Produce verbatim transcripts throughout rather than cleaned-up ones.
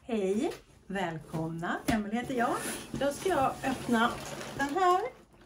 Hej, välkomna. Emelie heter jag. Då ska jag öppna den här.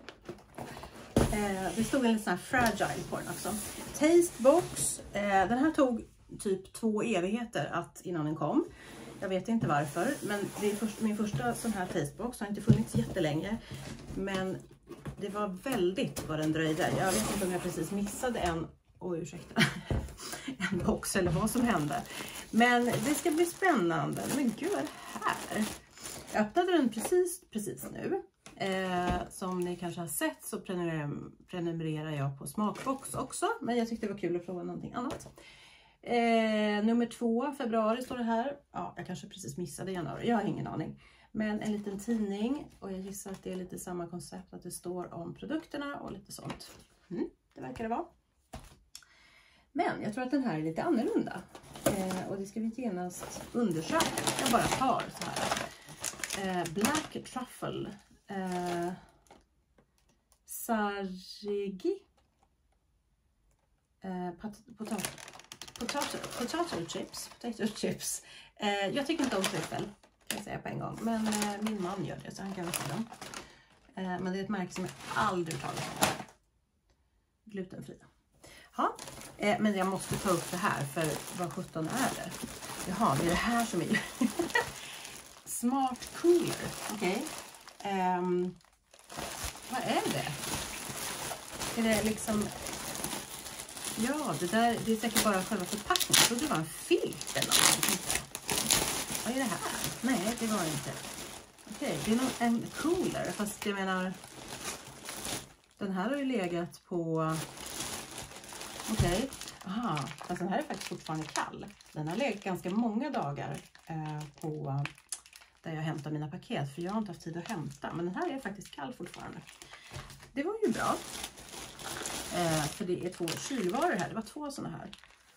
Eh, det stod en liten sån här fragile på den också. Tastebox. Eh, den här tog typ två evigheter att innan den kom. Jag vet inte varför, men det är först, min första sån här tastebox. Har inte funnits jättelänge. Men det var väldigt vad den dröjde. Jag vet inte om jag precis missade en. Oj, ursäkta. En box eller vad som hände. Men det ska bli spännande. Men gud, vad är det här? Jag öppnade den precis, precis nu. Eh, som ni kanske har sett så prenumererar jag på Smakbox också. Men jag tyckte det var kul att prova någonting annat. Eh, nummer två, februari står det här. Ja, jag kanske precis missade januari. Jag har ingen aning. Men en liten tidning. Och jag gissar att det är lite samma koncept. Att det står om produkterna och lite sånt. Mm, det verkar det vara. Men jag tror att den här är lite annorlunda. Eh, och det ska vi genast undersöka. Jag bara tar så här. Eh, Black Truffle. Eh, Sarigi. Eh, potato, potato, potato chips. Potato chips. Eh, jag tycker inte om tryffel. Kan jag säga på en gång. Men eh, min man gör det så han kan väl få dem. Eh, men det är ett märke som jag aldrig talat om. Glutenfria. Ja, eh, men jag måste ta upp det här för vad sjutton är det? Jaha, det är det här som är Smart Cooler. Okej. Okay. Um, vad är det? Är det liksom... Ja, det där det är säkert bara själva förpackningen. Jag trodde det var en filt eller något. Vad är det här? Nej, det var det inte. Okej, okay, det är någon, en cooler. Fast jag menar... Den här har ju legat på... Okej, okay. Aha, alltså den här är faktiskt fortfarande kall. Den har legat ganska många dagar eh, på där jag hämtar mina paket. För jag har inte haft tid att hämta. Men den här är faktiskt kall fortfarande. Det var ju bra. Eh, för det är två kylvaror här. Det var två sådana här.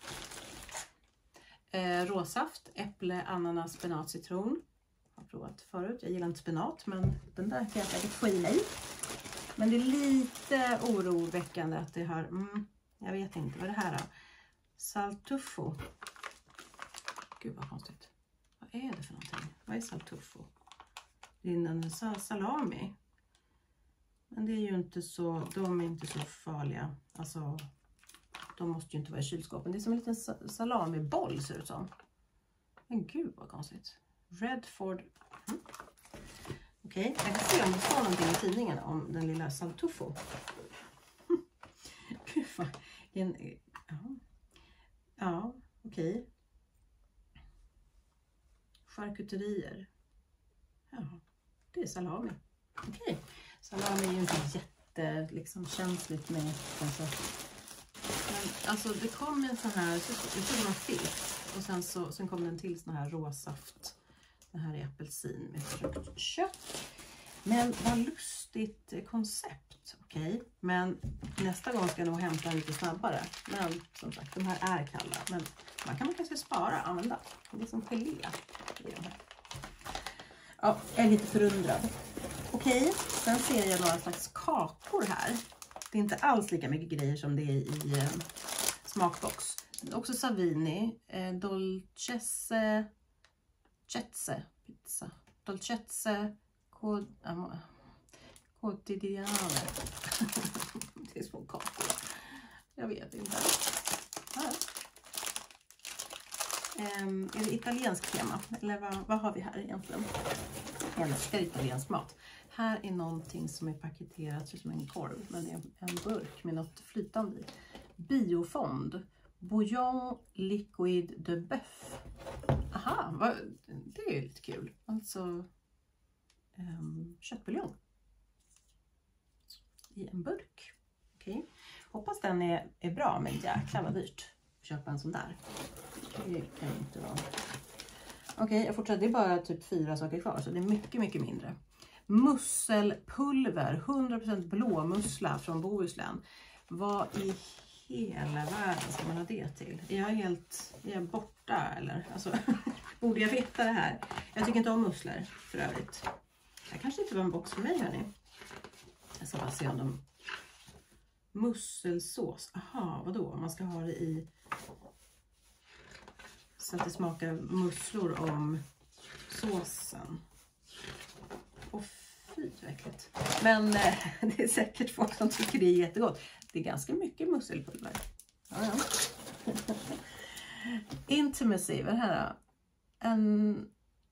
Eh, råsaft, äpple, ananas, spenat, citron. Jag har provat förut. Jag gillar inte spenat men den där kan jag säkert få i mig. Men det är lite oroväckande att det har... Mm, jag vet inte vad det här är. Saltuffo. Gud vad konstigt. Vad är det för någonting? Vad är saltuffo? Det är en salami. Men det är ju inte så, de är inte så farliga. Alltså, de måste ju inte vara i kylskåpen. Det är som en liten salamiboll ser det ut som. Men gud vad konstigt. Redford. Mm. Okej, okay. Jag kan se om det står någonting i tidningen om den lilla saltuffo. Gud vad... En, ja, ja okej. Okay. Charkuterier. Ja, det är salami. Okej. Okay. Salami är ju inte jätte liksom känsligt med alltså. Men alltså det kom en sån här, jag tror det var filt. Och sen så sen kom den till sån här råsaft. Det här är apelsin med fruktkött. Men vad lustigt koncept, okej. Okay. Men nästa gång ska jag nog hämta lite snabbare. Men som sagt, de här är kalla. Men man kan man kanske spara, använda. Det är som gelé i de här. Ja, jag är lite förundrad. Okej, okay. Sen ser jag några slags kakor här. Det är inte alls lika mycket grejer som det är i eh, Smakbox. Också Savini, eh, Dolcezze, Cezze, pizza. Dolcezze, quotidiane. Det är små kakor. Jag vet inte. Här. Um, är det italiensk tema? Eller vad, vad har vi här egentligen? Jag älskar italiensk mat. Här är någonting som är paketerat som en korv. Men det är en burk med något flytande i. Biofond. Bouillon liquid de bœuf. Aha, vad, det är lite kul. Alltså um, köttbuljong. I en burk. Okej. Okay. Hoppas den är, är bra, men jäklar vad dyrt. Köpa en sån där. Det kan inte vara. Okej, okay, jag fortsätter. Det är bara typ fyra saker kvar. Så det är mycket, mycket mindre. Musselpulver. hundra procent blåmussla från Bohuslän. Vad i hela världen ska man ha det till? Är jag helt är jag borta eller? Alltså, borde jag veta det här? Jag tycker inte om musslor för övrigt. Det kanske inte var en box för mig, hörni. Jag ska bara se om de... Musselsås. Aha, vadå? Man ska ha det i... Så att det smakar musslor om såsen. Och fy vad äckligt. Men eh, det är säkert folk som tycker det är jättegott. Det är ganska mycket musselpulver. Ja, ja. Intimacy, vad är det här? En...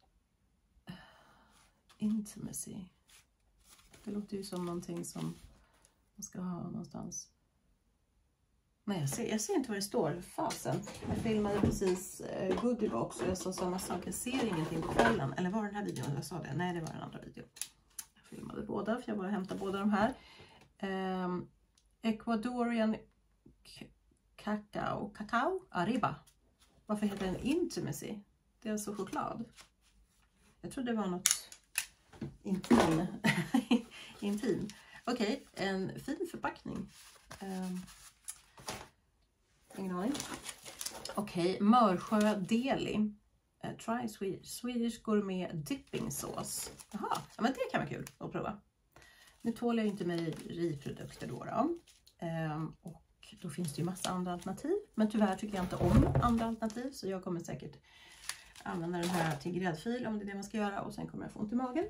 Intimacy. Det låter ju som någonting som man ska ha någonstans. Nej, jag ser, jag ser inte vad det står. Fasen. Jag filmade precis eh, Goodiebox och jag sa samma sak. Jag ser ingenting på kvällen. Eller var det den här videon jag sa det? Nej, det var den andra videon. Jag filmade båda för jag bara hämtar båda de här. Um, Ecuadorian Cacao. Cacao? Arriba. Varför heter den Intimacy? Det är alltså choklad. Jag trodde det var något intim. Intim. Okej, okay, en fin förpackning. Um, ingen aning. Okej, okay, Mörsjö Deli. Uh, try Swedish, Swedish Gourmet Dipping Sauce. Jaha, ja, men det kan vara kul att prova. Nu tål jag inte mejeriprodukter då. då. Um, och då finns det ju massa andra alternativ. Men tyvärr tycker jag inte om andra alternativ. Så jag kommer säkert använda den här till gräddfil om det är det man ska göra. Och sen kommer jag få ont i magen.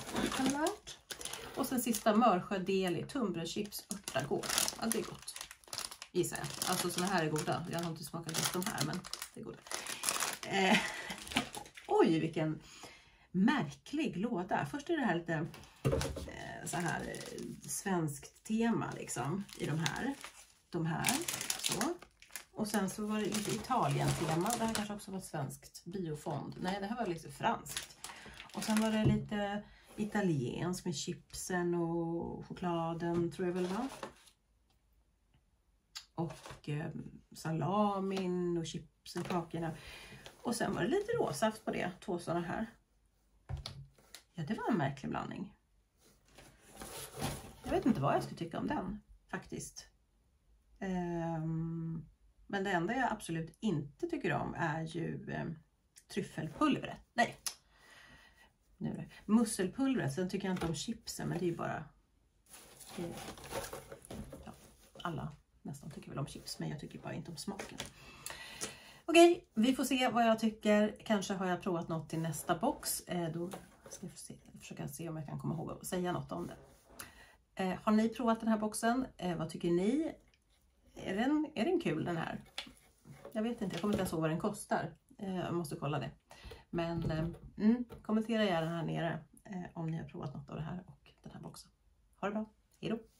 Och sen sista Mörsjö Deli tunnbrödschips örtagård. Ja, det är gott. Gissar jag. Alltså såna här är goda. Jag har inte smakat just de här, men det är goda. Eh, oj, vilken märklig låda. Först är det här lite eh, så här eh, svenskt tema liksom i de här. De här. Så. Och sen så var det lite Italien-tema. Det här kanske också var svenskt biofond. Nej, det här var lite franskt. Och sen var det lite italiensk med chipsen och chokladen, tror jag väl va? Och eh, salamin och chipsen, kakorna. Och sen var det lite råsaft på det. Två sådana här. Ja, det var en märklig blandning. Jag vet inte vad jag skulle tycka om den, faktiskt. Um, men det enda jag absolut inte tycker om är ju um, tryffelpulvret. Nej. Nu är det. Musselpulvret. Sen tycker jag inte om chipsen, men det är ju bara... Det, ja, alla nästan tycker väl om chips, men jag tycker bara inte om smaken. Okej, vi får se vad jag tycker. Kanske har jag provat något till nästa box. Eh, då ska jag se, försöka se om jag kan komma ihåg att säga något om det. Eh, har ni provat den här boxen? Eh, vad tycker ni? Är den, är den kul den här? Jag vet inte, jag kommer inte ens ihåg vad den kostar. Eh, jag måste kolla det. Men eh, mm, kommentera gärna här nere eh, om ni har provat något av det här och den här boxen. Ha det bra, hej då!